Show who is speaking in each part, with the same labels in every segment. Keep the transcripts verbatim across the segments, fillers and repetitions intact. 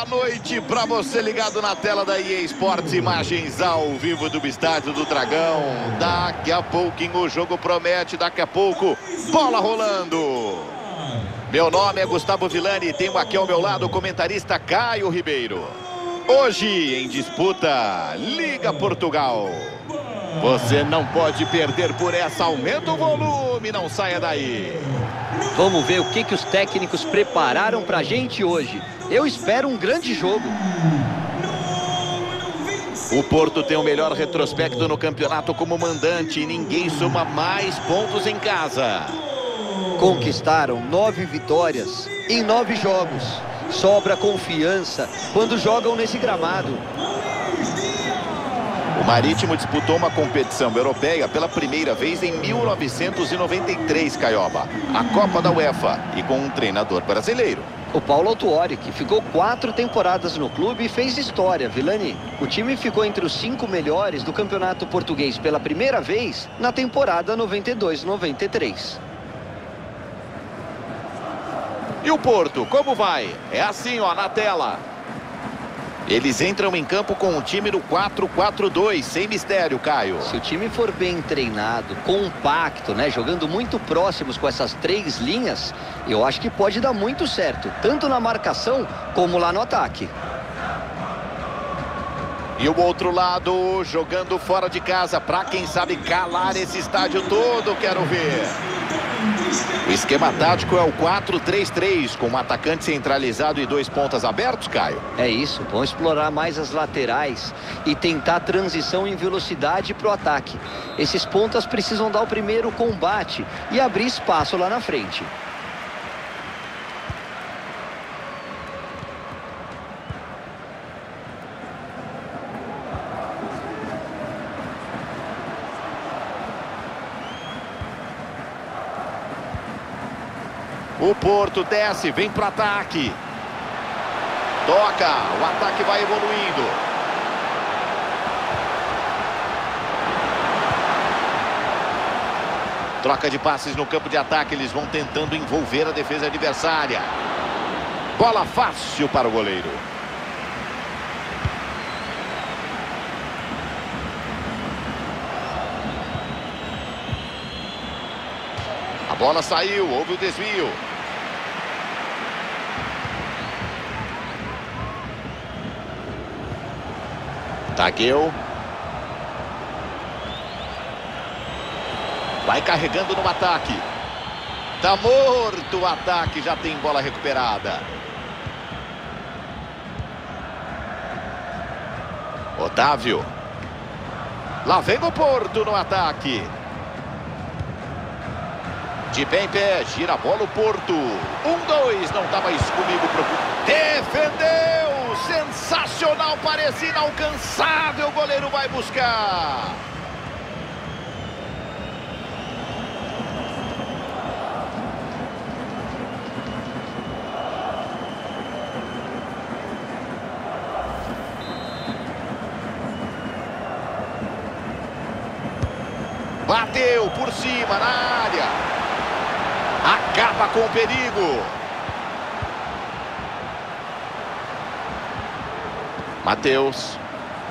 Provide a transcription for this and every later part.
Speaker 1: noite para você ligado na tela da E A Sports, imagens ao vivo do Estádio do Dragão. Daqui a pouquinho o jogo promete, daqui a pouco, bola rolando. Meu nome é Gustavo Villani e tenho aqui ao meu lado o comentarista Caio Ribeiro. Hoje em disputa, Liga Portugal. Você não pode perder por essa, aumenta o volume, não saia daí.
Speaker 2: Vamos ver o que, que os técnicos prepararam pra gente hoje. Eu espero um grande jogo.
Speaker 1: O Porto tem o melhor retrospecto no campeonato como mandante e ninguém soma mais pontos em casa.
Speaker 2: Conquistaram nove vitórias em nove jogos. Sobra confiança quando jogam nesse gramado.
Speaker 1: O Marítimo disputou uma competição europeia pela primeira vez em mil novecentos e noventa e três, Caioba. A Copa da UEFA e com um treinador brasileiro.
Speaker 2: O Paulo Autuori, que ficou quatro temporadas no clube e fez história, Villani. O time ficou entre os cinco melhores do campeonato português pela primeira vez na temporada noventa e dois noventa e três.
Speaker 1: E o Porto, como vai? É assim, ó, na tela. Eles entram em campo com um time no quatro quatro dois, sem mistério, Caio.
Speaker 2: Se o time for bem treinado, compacto, né, jogando muito próximos com essas três linhas, eu acho que pode dar muito certo, tanto na marcação como lá no ataque.
Speaker 1: E o outro lado, jogando fora de casa, para quem sabe calar esse estádio todo, quero ver. O esquema tático é o quatro três três, com um atacante centralizado e dois pontas abertos, Caio.
Speaker 2: É isso, vão explorar mais as laterais e tentar transição em velocidade para o ataque. Esses pontas precisam dar o primeiro combate e abrir espaço lá na frente.
Speaker 1: O Porto desce, vem pro ataque. Toca, o ataque vai evoluindo. Troca de passes no campo de ataque, eles vão tentando envolver a defesa adversária. Bola fácil para o goleiro. A bola saiu, houve o desvio. Tagueu. Vai carregando no ataque. Tá morto o ataque, já tem bola recuperada. Otávio. Lá vem o Porto no ataque. De pé em pé, gira a bola o Porto. Um, dois, não tá mais comigo. Defendeu! Sensacional, parecia inalcançável. O goleiro vai buscar. Bateu por cima na área. Acaba com o perigo. Matheus.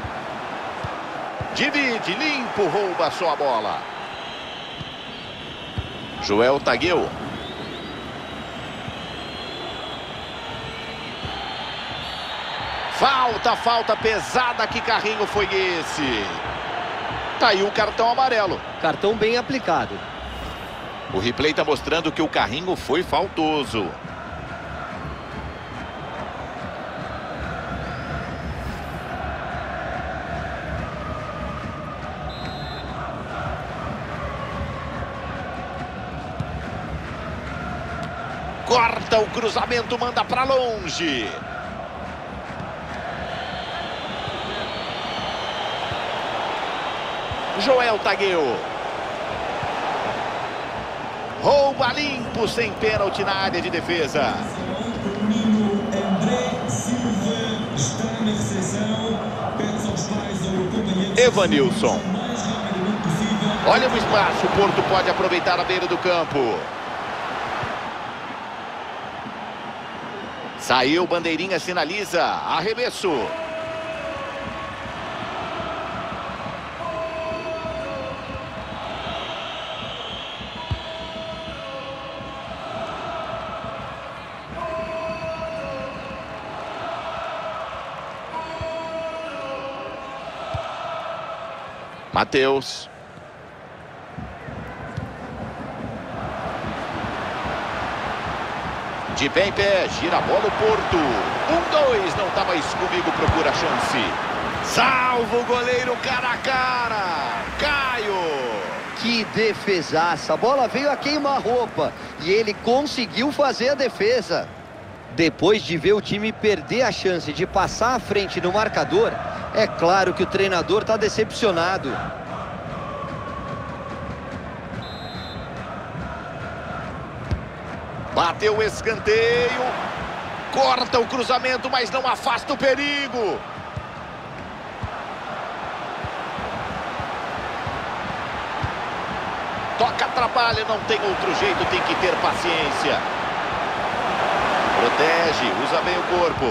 Speaker 1: Divide, limpo, rouba só a bola. Joel Tagueu. Falta, falta pesada. Que carrinho foi esse? Tá aí o cartão amarelo.
Speaker 2: Cartão bem aplicado.
Speaker 1: O replay está mostrando que o carrinho foi faltoso. Corta o cruzamento, manda para longe. Joel Tagueu. Rouba limpo, sem pênalti na área de defesa. Evanilson. Olha o espaço, o Porto pode aproveitar a beira do campo. Saiu, bandeirinha sinaliza. Arremesso. Matheus. De pé em pé, gira a bola o Porto. Um, dois, não tá mais comigo, procura a chance. Salva o goleiro cara a cara. Caio.
Speaker 2: Que defesaça, a bola veio a queima-roupa e ele conseguiu fazer a defesa. Depois de ver o time perder a chance de passar à frente no marcador, é claro que o treinador está decepcionado.
Speaker 1: Bateu o escanteio. Corta o cruzamento, mas não afasta o perigo. Toca, atrapalha, não tem outro jeito, tem que ter paciência. Protege, usa bem o corpo.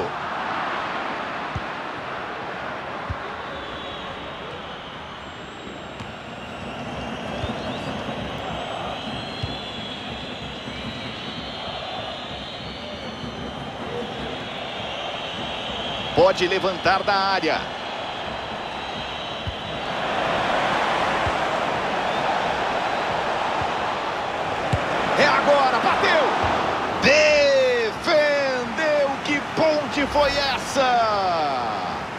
Speaker 1: Pode levantar da área. É agora, bateu! Defendeu! Que ponte foi essa?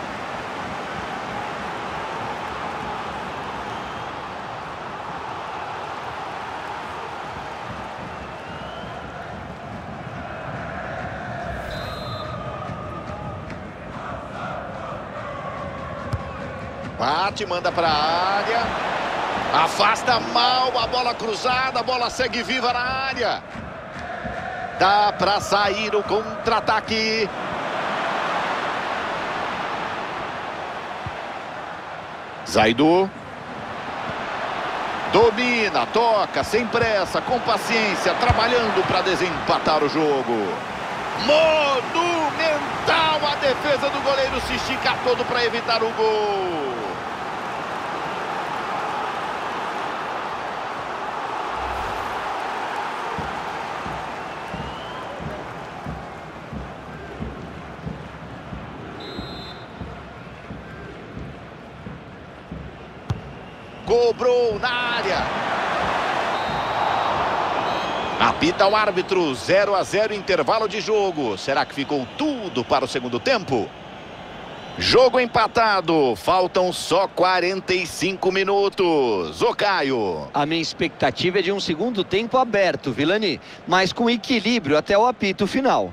Speaker 1: Bate, manda para a área. Afasta mal a bola cruzada. A bola segue viva na área. Dá para sair o contra-ataque. Zaidu. Domina, toca, sem pressa, com paciência, trabalhando para desempatar o jogo. Monumental a defesa do goleiro, se estica todo para evitar o gol. Cobrou na área. Apita o árbitro, zero a zero, intervalo de jogo. Será que ficou tudo para o segundo tempo? Jogo empatado, faltam só quarenta e cinco minutos. Ô Caio.
Speaker 2: A minha expectativa é de um segundo tempo aberto, Vilani, mas com equilíbrio até o apito final.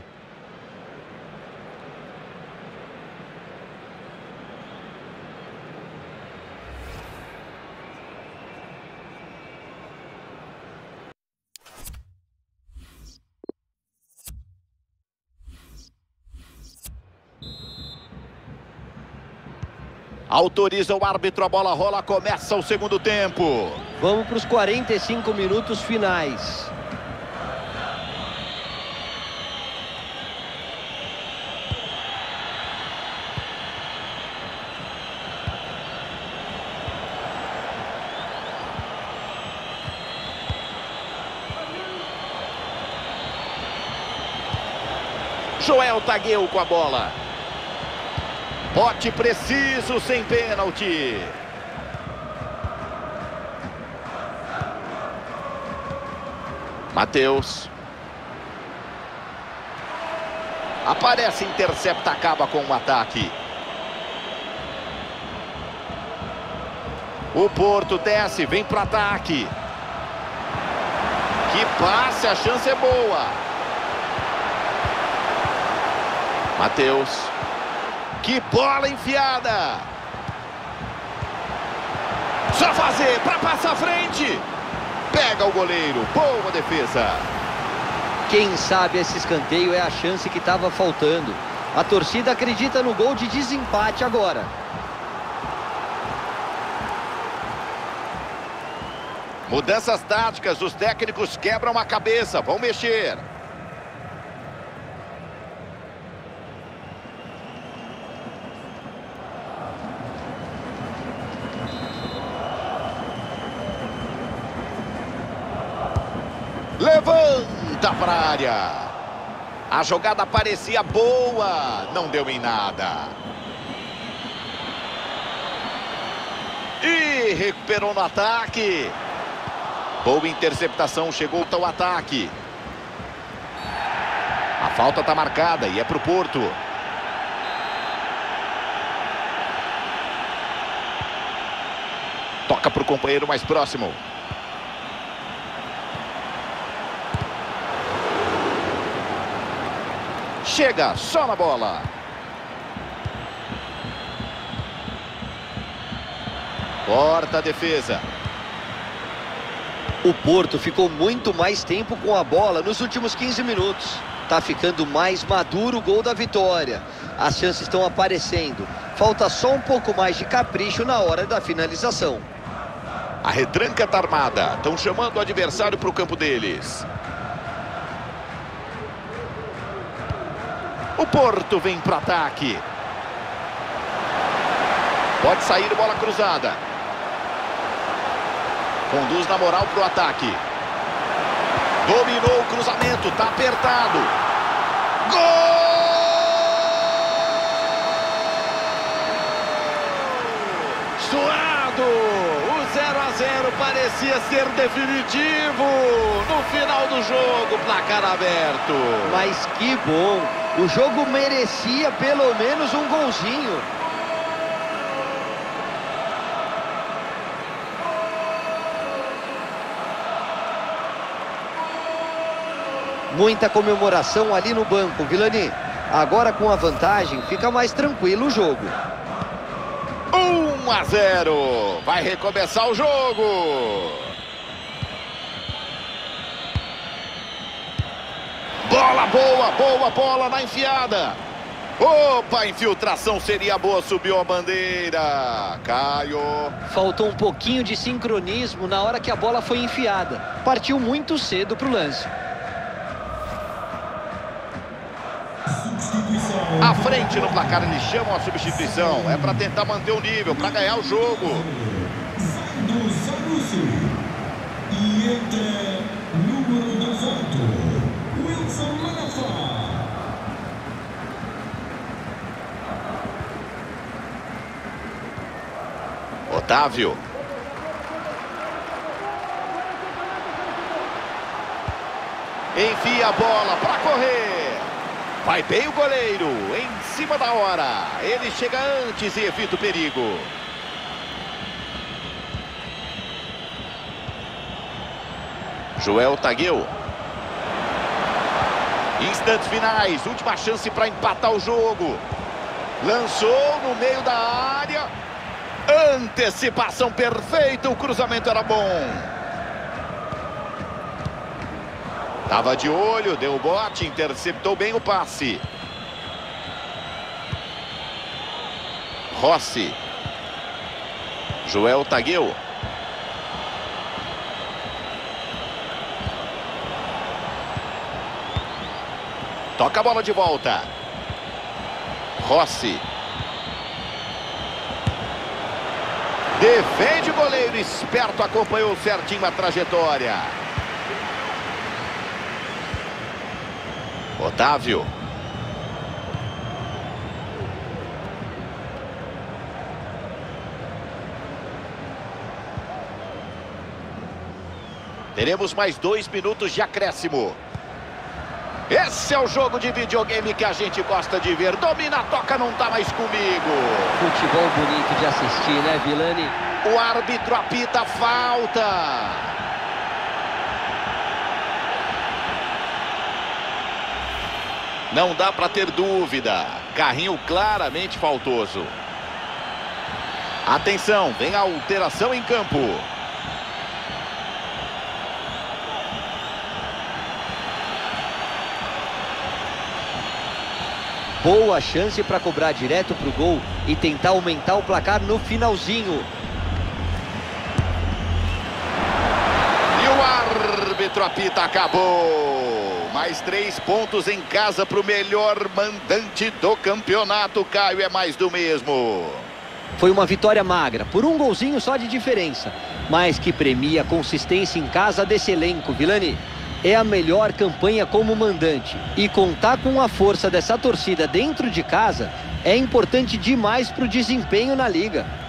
Speaker 1: Autoriza o árbitro, a bola rola, começa o segundo tempo.
Speaker 2: Vamos para os quarenta e cinco minutos finais.
Speaker 1: Joel Tagueu com a bola. Bote preciso, sem pênalti. Matheus. Aparece, intercepta, acaba com o ataque. O Porto desce, vem para o ataque. Que passe, a chance é boa. Matheus. Que bola enfiada! Só fazer para passar à frente. Pega o goleiro, boa defesa.
Speaker 2: Quem sabe esse escanteio é a chance que estava faltando. A torcida acredita no gol de desempate agora.
Speaker 1: Mudanças táticas, os técnicos quebram a cabeça, vão mexer. Volta para a área. A jogada parecia boa, não deu em nada. E recuperou no ataque. Boa interceptação, chegou ao ataque. A falta está marcada e é para o Porto. Toca para o companheiro mais próximo. Chega só na bola. Corta a defesa.
Speaker 2: O Porto ficou muito mais tempo com a bola nos últimos quinze minutos. Tá ficando mais maduro o gol da vitória. As chances estão aparecendo. Falta só um pouco mais de capricho na hora da finalização.
Speaker 1: A retranca tá armada. Estão chamando o adversário para o campo deles. O Porto vem para ataque. Pode sair bola cruzada. Conduz na moral para o ataque. Dominou o cruzamento, tá apertado. Gol! Suado! O zero a zero parecia ser definitivo. No final do jogo, placar aberto.
Speaker 2: Mas que bom! O jogo merecia pelo menos um golzinho. Muita comemoração ali no banco, Vilani. Agora com a vantagem, fica mais tranquilo o jogo.
Speaker 1: um a zero. Vai recomeçar o jogo. Bola boa, boa bola na enfiada. Opa, a infiltração seria boa, subiu a bandeira. Caio.
Speaker 2: Faltou um pouquinho de sincronismo na hora que a bola foi enfiada. Partiu muito cedo para o lance.
Speaker 1: À frente no placar, eles chamam a substituição. É para tentar manter o nível, para ganhar o jogo.
Speaker 3: E entra número dezoito, Wilson Manafa.
Speaker 1: Otávio. Enfia a bola para correr. Vai bem o goleiro, em cima da hora. Ele chega antes e evita o perigo. Joel Tagueu. Instantes finais, última chance para empatar o jogo. Lançou no meio da área. Antecipação perfeita, o cruzamento era bom. Tava de olho, deu o bote, interceptou bem o passe. Rossi. Joel Tagueu. Toca a bola de volta. Rossi. Defende o goleiro, esperto, acompanhou certinho a trajetória. Otávio. Teremos mais dois minutos de acréscimo. Esse é o jogo de videogame que a gente gosta de ver. Domina, toca, não tá mais comigo.
Speaker 2: Futebol bonito de assistir, né, Vilani?
Speaker 1: O árbitro apita falta. Não dá para ter dúvida. Carrinho claramente faltoso. Atenção, vem a alteração em campo.
Speaker 2: Boa chance para cobrar direto para o gol e tentar aumentar o placar no finalzinho.
Speaker 1: E o árbitro apita, acabou. Mais três pontos em casa para o melhor mandante do campeonato. Caio, é mais do mesmo.
Speaker 2: Foi uma vitória magra, por um golzinho só de diferença, mas que premia a consistência em casa desse elenco, Vilani. é a melhor campanha como mandante. E contar com a força dessa torcida dentro de casa é importante demais para o desempenho na liga.